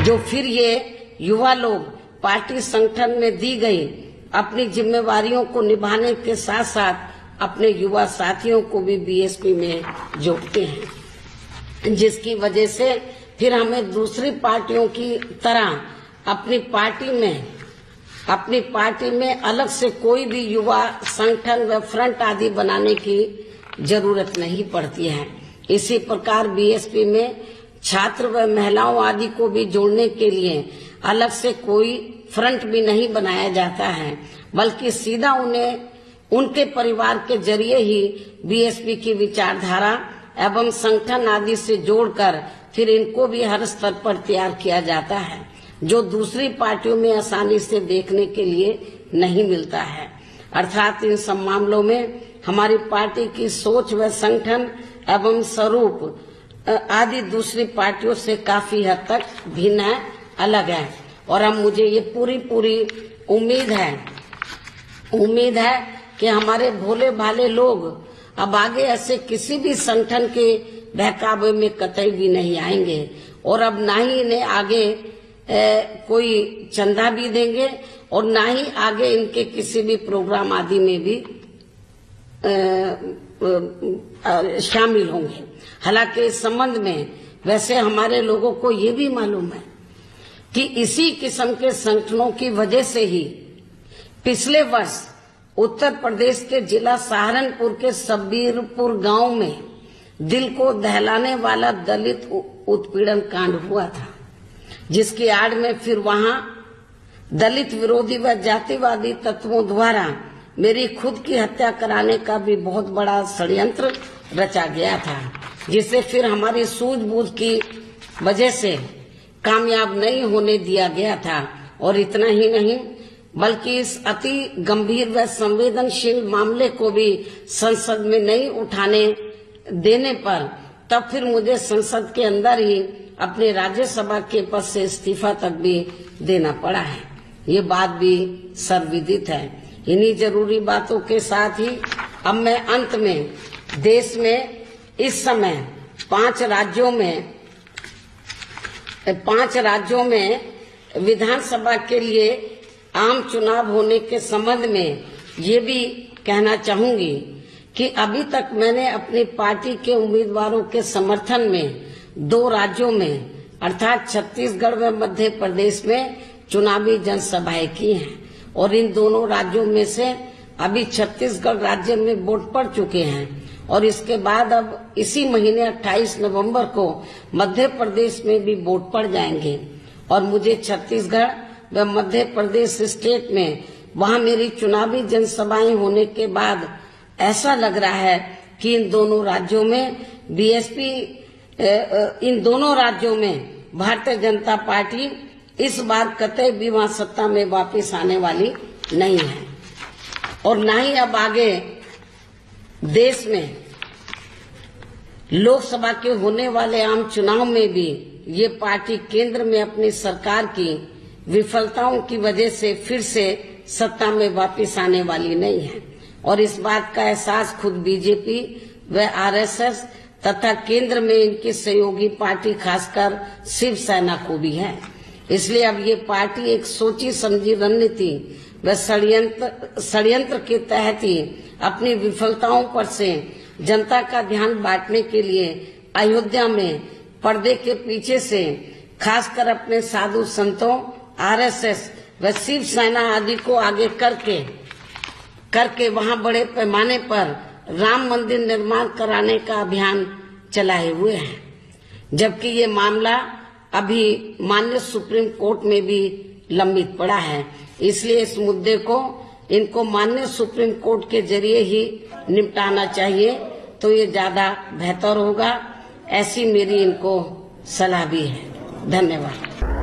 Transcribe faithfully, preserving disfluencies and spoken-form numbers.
जो फिर ये युवा लोग पार्टी संगठन में दी गई अपनी जिम्मेवारियों को निभाने के साथ साथ अपने युवा साथियों को भी बीएसपी में जोड़ते हैं, जिसकी वजह से फिर हमें दूसरी पार्टियों की तरह अपनी पार्टी में अपनी पार्टी में अलग से कोई भी युवा संगठन व फ्रंट आदि बनाने की जरूरत नहीं पड़ती है। इसी प्रकार बीएसपी में छात्र व महिलाओं आदि को भी जोड़ने के लिए अलग से कोई फ्रंट भी नहीं बनाया जाता है, बल्कि सीधा उन्हें उनके परिवार के जरिए ही बीएसपी की विचारधारा एवं संगठन आदि से जोड़कर फिर इनको भी हर स्तर पर तैयार किया जाता है, जो दूसरी पार्टियों में आसानी से देखने के लिए नहीं मिलता है। अर्थात इन सब मामलों में हमारी पार्टी की सोच व संगठन एवं स्वरूप आदि दूसरी पार्टियों से काफी हद तक भिन्न है, अलग है। और अब मुझे ये पूरी पूरी उम्मीद है उम्मीद है कि हमारे भोले भाले लोग अब आगे ऐसे किसी भी संगठन के बहकावे में कतई भी नहीं आएंगे और अब ना ही इन्हें आगे ए, कोई चंदा भी देंगे और ना ही आगे इनके किसी भी प्रोग्राम आदि में भी शामिल होंगे। हालांकि इस संबंध में वैसे हमारे लोगों को ये भी मालूम है कि इसी किस्म के संगठनों की वजह से ही पिछले वर्ष उत्तर प्रदेश के जिला सहारनपुर के सबीरपुर गांव में दिल को दहलाने वाला दलित उत्पीड़न कांड हुआ था, जिसकी आड़ में फिर वहां दलित विरोधी व जातिवादी तत्वों द्वारा मेरी खुद की हत्या कराने का भी बहुत बड़ा षड्यंत्र रचा गया था, जिसे फिर हमारी सूझबूझ की वजह से कामयाब नहीं होने दिया गया था। और इतना ही नहीं बल्कि इस अति गंभीर व संवेदनशील मामले को भी संसद में नहीं उठाने देने पर तब फिर मुझे संसद के अंदर ही अपने राज्यसभा के पद से इस्तीफा तक भी देना पड़ा है। ये बात भी सर्वविदित है। इन्हीं जरूरी बातों के साथ ही अब मैं अंत में देश में इस समय पांच राज्यों में पांच राज्यों में विधानसभा के लिए आम चुनाव होने के संबंध में ये भी कहना चाहूंगी कि अभी तक मैंने अपनी पार्टी के उम्मीदवारों के समर्थन में दो राज्यों में अर्थात छत्तीसगढ़ व मध्य प्रदेश में चुनावी जनसभाएं की हैं और इन दोनों राज्यों में से अभी छत्तीसगढ़ राज्य में वोट पड़ चुके हैं और इसके बाद अब इसी महीने अट्ठाईस नवंबर को मध्य प्रदेश में भी वोट पड़ जाएंगे और मुझे छत्तीसगढ़ व मध्य प्रदेश स्टेट में वहां मेरी चुनावी जनसभाएं होने के बाद ऐसा लग रहा है कि इन दोनों राज्यों में बीएसपी इन दोनों राज्यों में भारतीय जनता पार्टी इस बार कतई भी वहां सत्ता में वापस आने वाली नहीं है और न ही अब आगे देश में लोकसभा के होने वाले आम चुनाव में भी ये पार्टी केंद्र में अपनी सरकार की विफलताओं की वजह से फिर से सत्ता में वापस आने वाली नहीं है और इस बात का एहसास खुद बीजेपी व आरएसएस तथा केंद्र में इनकी सहयोगी पार्टी खासकर शिवसेना को भी है। इसलिए अब ये पार्टी एक सोची समझी रणनीति व षड्यंत्र षड्यंत्र के तहत ही अपनी विफलताओं पर से जनता का ध्यान बांटने के लिए अयोध्या में पर्दे के पीछे से खासकर अपने साधु संतों आरएसएस व शिवसेना आदि को आगे करके करके वहां बड़े पैमाने पर राम मंदिर निर्माण कराने का अभियान चलाए हुए हैं, जबकि ये मामला अभी माननीय सुप्रीम कोर्ट में भी लंबित पड़ा है। इसलिए इस मुद्दे को इनको माननीय सुप्रीम कोर्ट के जरिए ही निपटाना चाहिए तो ये ज्यादा बेहतर होगा, ऐसी मेरी इनको सलाह भी है। धन्यवाद।